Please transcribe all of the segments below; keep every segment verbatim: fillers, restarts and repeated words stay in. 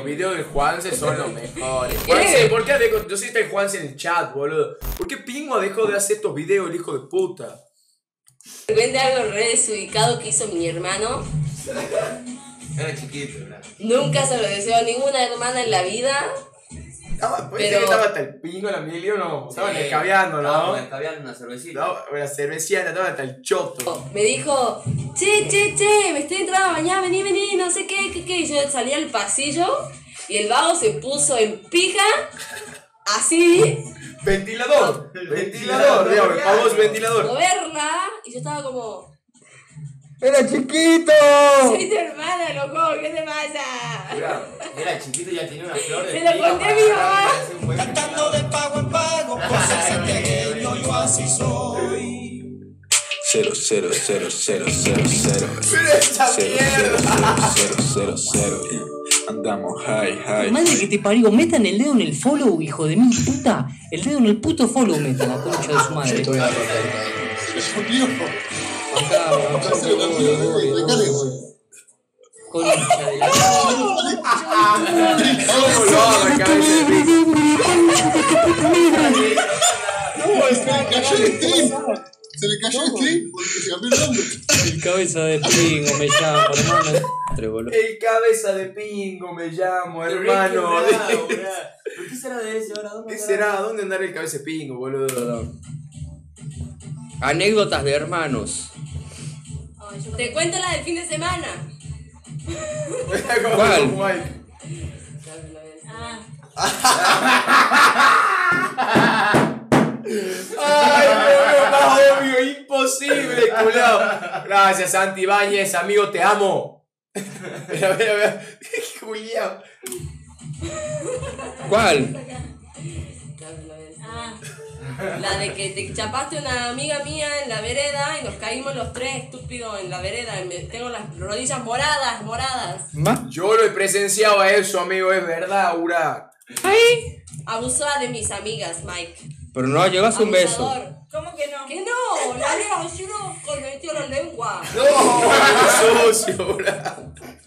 los videos de Juanse son los mejores. Juanse, ¿por qué ha dejado? Yo sé que está el Juanse en el chat, boludo. ¿Por qué Pingo ha dejado de hacer estos videos, el hijo de puta? De repente algo re desubicado que hizo mi hermano. Era chiquito, ¿verdad? Nunca se lo deseo a ninguna hermana en la vida. Estaba, ¿puede Pero- ser que estaba hasta el Pingo, la Emilio, no? Estaban Sí. escabeando, ¿no? Estábamos escabeando una cervecita. No, la cervecita, estaba hasta el choto. Me dijo, che, che, che, me estoy entrando a bañar, vení, vení, no sé qué, qué, qué. Y yo salí al pasillo y el vago se puso en pija, así, Ventilador, ventilador, digamos, el famoso ventilador. moverla. Y yo estaba como, ¡Era chiquito! soy tu hermana, loco, ¿qué te pasa? Era, era chiquito y ya tenía una flor de Se lo pica conté a para mi agarrar mamá. y hacer un buen Cantando de pago en pago, por ser santiagueño, yo así soy. Cero, cero, cero, cero, cero, cero. ¡Pero esa Cero, mierda! cero, cero, cero, cero. Andamos high, high. Madre que te parió, metan el dedo en el follow, hijo de mil puta. El dedo en el puto follow metan, la concha de su madre. Acá, acá, concha de la... ¿Cómo lo hago el cabeza de Pingo? No, se le cayó el stream. Se le cayó el stream porque se cambió el nombre. El cabeza de pingo me llama, hermano. Entre, boludo. El cabeza de Pingo me llamo, Qué hermano. rico, bravo, bravo. ¿Por qué será de ese ahora? ¿Dónde ¿Qué andará? será? ¿Dónde andará el cabeza de Pingo, boludo? Anécdotas de hermanos. Te cuento la del fin de semana. ¿Cuál? Mike. Ay, boludo, más obvio, imposible, culado. Gracias, Santi Ibáñez, amigo, te amo. Mira, mira, mira. Qué culiao. ¿Cuál? La de que te chapaste una amiga mía en la vereda y nos caímos los tres, estúpidos, en la vereda. Y me- tengo las rodillas moradas, moradas. ¿Más? Yo lo he presenciado a eso, amigo, es verdad, Ura. Abusaba de mis amigas, Mike. Pero no llevas un beso. Abusador. ¿Cómo que no? Que no, la lengua, yo no convirtió la lengua. No, sucio, Ura.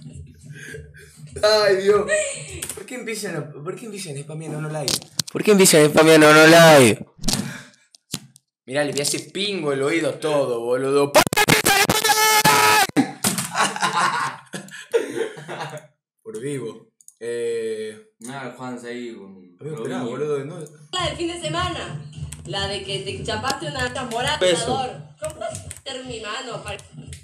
Ay, Dios. ¿Por qué empiezan, a, ¿por qué empiezan spameando no like? ¿Por qué empiezan spameando no like? Mirá, le voy a hacer pingo el oído todo, boludo. Por vivo. Eh. Nada, Juan se ahí con. Amigo, esperá, boludo. No. La del fin de semana. La de que te chapaste una morada. Beso. ¿Cómo meter mi mano? Para...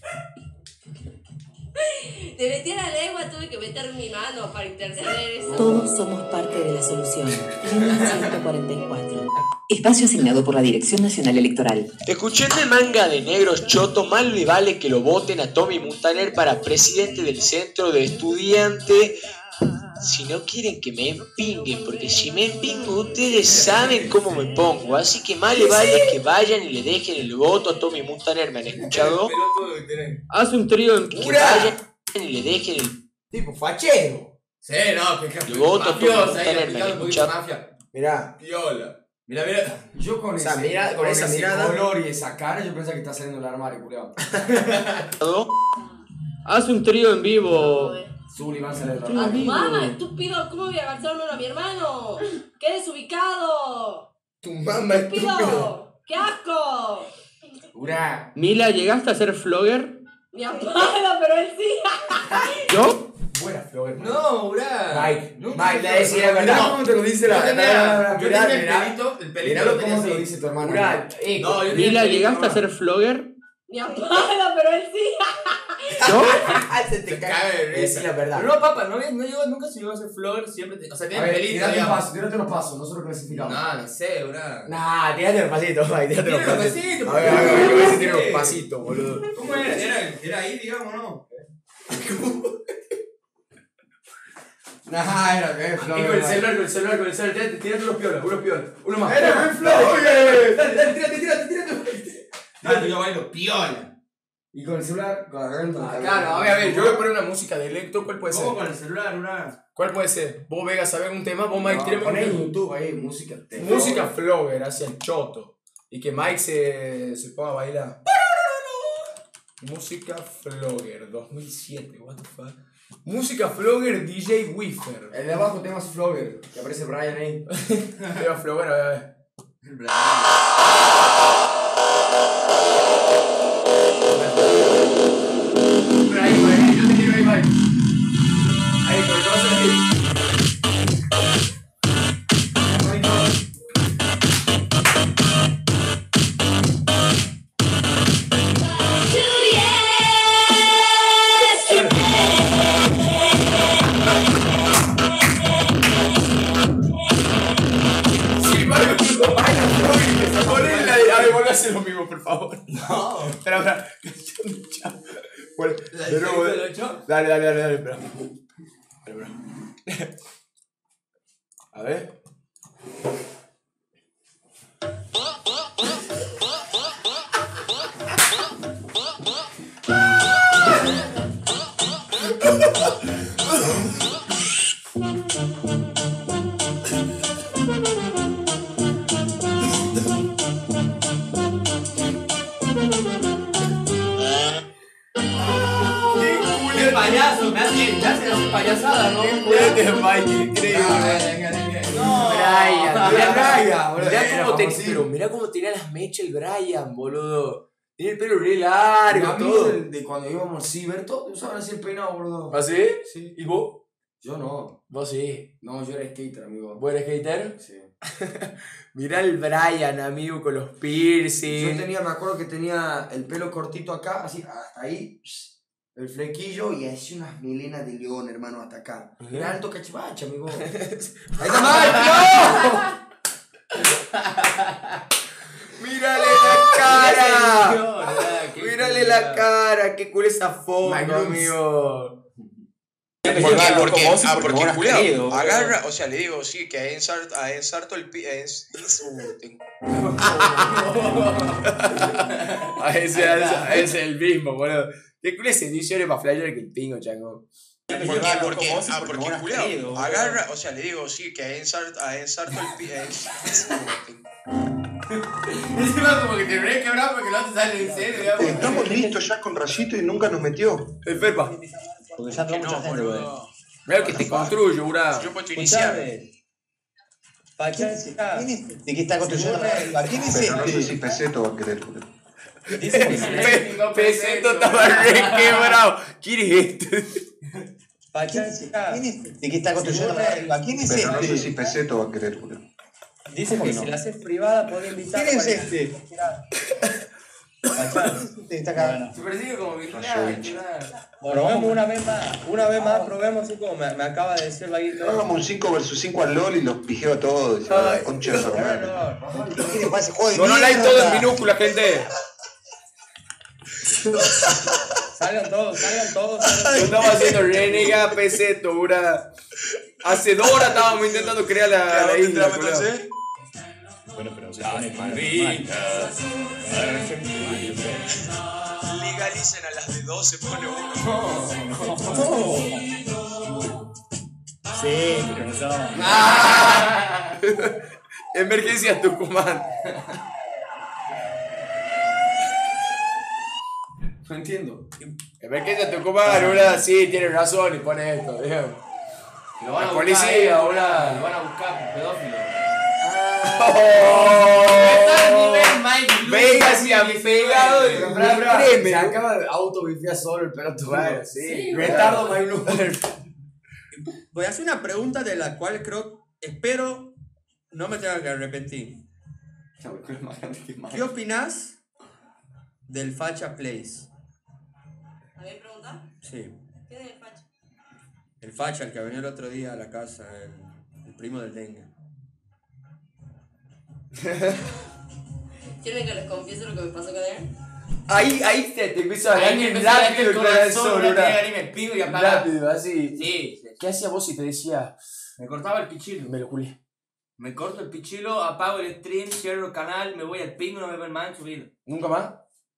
Te metí a la lengua, tuve que meter mi mano para interceder eso. Todos somos parte de la solución. Línea ciento cuarenta y cuatro. Espacio asignado por la Dirección Nacional Electoral. Escuchando manga de negros choto, mal le vale que lo voten a Tommy Montaner para presidente del centro de estudiantes. Si no quieren que me empinguen, porque si me empingo ustedes saben cómo me pongo. Así que más le vale que vayan y le dejen el voto a Tommy Montaner. ¿Me han escuchado? Haz un trío en... Que vayan y le dejen el tipo fachero. Sí, no, que El voto a Tommy mafiosa ahí, Montaner, me aplicando han un poquito de escuchado. mafia. Mirá. Piola. Mira, mira. Yo con, O sea, ese, mira- con con esa ese mirada- color y esa cara, yo pensaba que está saliendo del armario, culiao. Haz un trío en vivo. Zuli va a salir del A armario. tu mamá, estúpido, ¿cómo voy a agarrármelo a mi hermano? ¡Qué desubicado! Tu mamá ¡Estúpido! ¡Qué asco! Ura. Mila, ¿llegaste a ser flogger? Mi abuelo, pero él sí. ¿Yo? Buena flor. No, Ura. Mike, Nunca Mike, te le decía la verdad. No. ¿Cómo te lo dice la Yo tenía, verdad? yo Mirá, tenía el mirá. pelito, el pelito Miralo lo tenía cómo te lo así. dice tu hermano. Ura, eh, No, yo tenía Mila, el pelito, ¿llegaste a no. ser flogger? Mi abuelo, pero él sí. ¿Yo? se te Se cae. cae de risa. Es la verdad. Pero no, papá, no, no llegó, nunca se llegó a ser flor, siempre te, o sea, A tiene ver, pelito, tírate un digamos. paso, tírate unos pasos, nosotros clasificamos. No, no sé, Ura. Nah, tírate los pasitos, Mike, tírate los Tírate los pasitos. pasitos, A ver, a ver, a ver, a ver si tiene sí. los pasitos, boludo. ¿Cómo era? Era, era ahí, digamos, ¿no? Nah, era que es Y flor. con el celular, con el celular, con el celular, tírate, tírate unos piolas, unos piolas. Uno más. Era Uno que más. flor. Dale, dale, tírate, tírate, tírate. Ah, yo bailo piola. Y con el celular, agarrando. Ah, claro, a ver, a ver, yo voy a poner una música de electro, ¿cuál puede ser? ¿Cómo con el celular, Ura? ¿Cuál puede ser? Vos, Vega, sabés un tema, vos, Mike, tírame un Poné en tema. YouTube ahí, música. te- Música flogger, hacia el choto. Y que Mike se, se ponga a bailar. Música flogger, dos mil siete, what the fuck. Música Flogger D J Wiffer. El de abajo temas Flogger, que aparece Brian ahí. Tema Flogger, a ver. El Brian. Pero ahí, por ahí, yo te quiero ahí, Mike. Ahí, con el corazón ahí. Hacer lo mismo, por favor. No. Espera, espera. Bueno, de nuevo. Dale, dale, dale, dale, espera. Espera, espera. A ver. Payaso, me hace, me hace hacer payasada, ¿no? Cuídate, Mikey, increíble. No, Brian, Mirá Brian, boludo. Mirá Era cómo, te, famosísimo. pero mirá cómo tenía las mechas el Brian, boludo. Tiene el pelo re largo, A mí todo. de, de cuando íbamos al ciber, todos usaban así el peinado, boludo. ¿Ah, sí? Sí. ¿Y vos? Yo no. Vos sí. No, yo era skater, amigo. ¿Vos eres skater? Sí. Mirá el Brian, amigo, con los Yo piercing. tenía, me acuerdo que tenía el pelo cortito acá, así, hasta ahí, el flequillo y así unas melenas de león, hermano, hasta acá. Ajá. Era alto cachivache, amigo. ¡Ahí está mal, ¡Mírale la cara! ¡Mírale la cara! ¡Qué cool esa foto, My Grooms. amigo! Porque, Porque- porque, vos- ah, porque porque vos has culiao, querido, boludo. agarra, o sea, le digo, sí, que a ensarto, a ensarto el pi, a ens- uh, tengo- Ah, ese, ese, ese es el mismo, boludo. ¿Qué cool ese edición para flyer que el pingo, chango? porque, Porque- porque, vos- ah, porque porque vos has culiao, querido, boludo. agarra, o sea, le digo, sí, que a ensarto, a ensarto el pi, a ens- uh, tengo- Encima como que te re quebrado porque no te sale en serio, digamos. Estamos listos ya con Rayito y nunca nos metió. El Pepa. Porque ya entró que mucha no, gente, boludo. boludo. Mirá lo que te construyo, bura. Yo puedo iniciar. Escuchame. Pachá, ¿quién es? ¿De qué está construyendo la arriba? ¿Quién es Pero no sé si este? Peseto va a querer. boludo. Dice que sí. Pe- Peseto estaba re quebrado. ¿Quién es este? Pachá, ¿quién es? ¿De qué está construyendo la arriba? ¿Quién es Pero no sé este? si Peseto va a querer. boludo. Dice que si la haces privada podés invitar. ¿Quién es este? Pachá, este está acá. Se persigue como que Rayovich. Probemos una vez más. Una vez más probemos así como me, me acaba de decir Vaguito. Hagamos un cinco versus cinco al LOL y los pijeo a todos. Y se va a la concha de su hermano. ¿Qué le pasa? Joder, No, no, like todo en minúscula, gente. Salgan todos, salgan todos. Yo estaba haciendo Renega Peseto, bura. Hace dos horas estábamos intentando crear la, la isla, boludo. Bueno, pero se Legalicen a las de dos, se pone uno. Sí, pero no. Emergencia Tucumán. No entiendo. Emergencia Tucumán, bura. Sí, tiene razón y pone esto, digamos. Lo van a La buscar, policía, eh, boludo. Lo van a buscar, pedófilo. Está al nivel Mike Blue, Vegas se han pegado Pero, y bra, bra, créeme. se acaba de autobifiar solo el pelotudo. Bueno, sí. Retardo Mailu. Voy a hacer una pregunta de la cual creo, espero no me tenga que arrepentir. ¿Qué opinas del Facha Place? ¿A mí me preguntas? Sí. ¿Qué es el facha? El Facha, el que venió el otro día a la casa, el, el primo del dengue. ¿Quieren que les confiese lo que me pasó con él? Ahí, ahí te, te empiezo a Ahí dar me bien empezó a rápido el corazón, una boludo. pega y me pido y apagar. Rápido, así. Sí, sí. ¿Qué hacía vos si te decía? Me cortaba el pichilo. Me lo culé. Me corto el pichilo, apago el stream, cierro el canal, me voy al pingo, no me ven más en su vida. ¿Nunca más?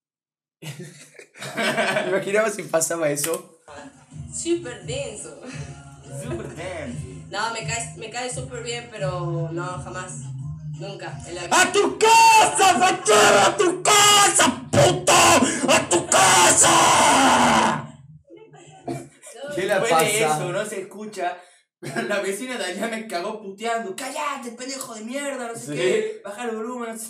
¿Me imaginaba si pasaba eso? Súper denso. Super denso. No, me cae, me cae súper bien, pero no, jamás. Nunca. En la vida. ¡A tu casa, Fachera! ¡A tu casa, puto! ¡A tu casa! ¿Qué le Fue de pasa. eso, no se escucha. Pero la vecina de allá me cagó puteando. ¡Cállate, pendejo de mierda! No sé Sí. qué. Bajar el volumen, no sé.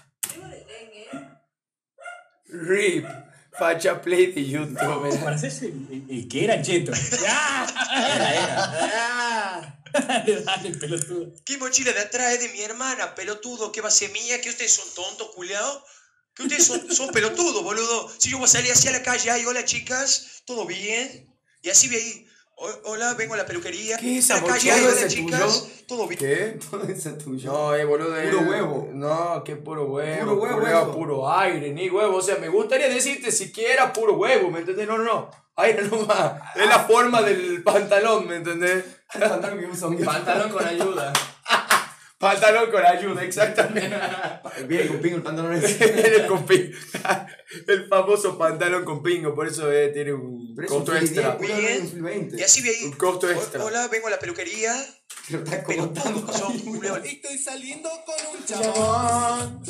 Rip. Facha Play de YouTube. Para hacerse el, el que era cheto. Era, era. Dale, dale, pelotudo. ¿Qué mochila de atrás es de mi hermana, pelotudo? ¿Qué va a ser mía? ¿Que ustedes son tontos, culiados? ¿Que ustedes son, son pelotudos, boludo? Si yo voy a salir hacia la calle, ay, hola chicas, ¿todo bien? Y así ve ahí, "O- hola, vengo a la peluquería. ¿Qué es esa A la calle, mochila? ay, hola ¿Ese chicas, tuyo? ¿todo bien? ¿Qué? Todo eso es tuyo. No, eh, boludo. eh, Puro huevo. No, que puro huevo. Puro huevo culiao, eso. puro aire, ni huevo. O sea, me gustaría decirte siquiera puro huevo, ¿me entendés? No, no, no. Aire nomás. Es la forma del pantalón, ¿me entendés? El pantalón que usa un Pantalón con ayuda. Pantalón con ayuda, exactamente. Viene con pingo el pantalón ese. el, con pingo. El famoso pantalón con pingo, por eso eh, tiene un Pero es un costo Philly extra. diez, culo, no es un Philly veinte. Y así ve ahí, Un costo "O- extra. hola, vengo a la peluquería. Lo está Pelotudos contando. son, culiao. Estoy saliendo con un chabón.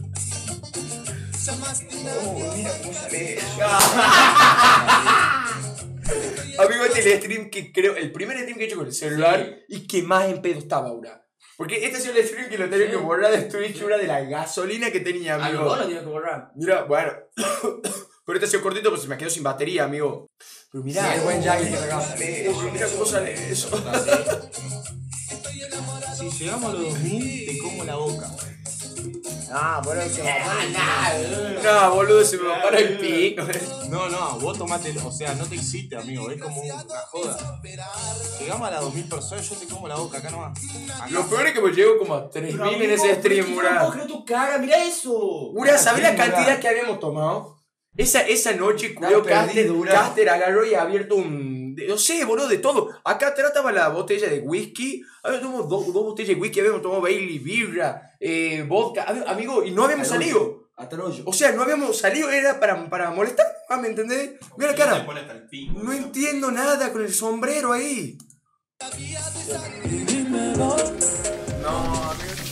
Amigo, este es el stream que creo, el primer stream que he hecho con el celular y que más en pedo estaba ahora. Porque este ha sido el stream que lo tenía que borrar de Twitch, una de la gasolina que tenía, A amigo. los dos lo tienes que borrar. Mira, bueno. Pero este ha sido cortito porque se me quedó sin batería, amigo. Pero mirá. Sí, el buen Jagger que regala. Pero mirá cómo sale eso. Si llegamos a los dos mil, te como la boca. Ah, por eso. No, boludo, se me va para el pico. No, no, vos tomate, o sea, no te excites, amigo, es como una joda. Llegamos a las dos mil personas, yo te como la boca, acá nomás. Acá. Lo peor es que me llego como a tres mil en ese stream, No Mura. puedo creer tu cara, mira eso. Mura, ¿sabés la Mura. cantidad que habíamos tomado? Esa, esa noche, culiao, Estaba Caster, perdido, Mura. Caster agarró y ha abierto un... de- No sé, boludo, de todo. Acá atrás estaba la botella de whisky. Habíamos tomado dos, dos botellas de whisky, habíamos tomado Bailey, birra, eh, vodka. Hab- Amigo, y no habíamos Hasta el salido. Hasta el hoyo. O sea, no habíamos salido, era para, para molestar, ah, ¿me entendés? Mira la cara. No entiendo nada con el sombrero ahí. No, amigo.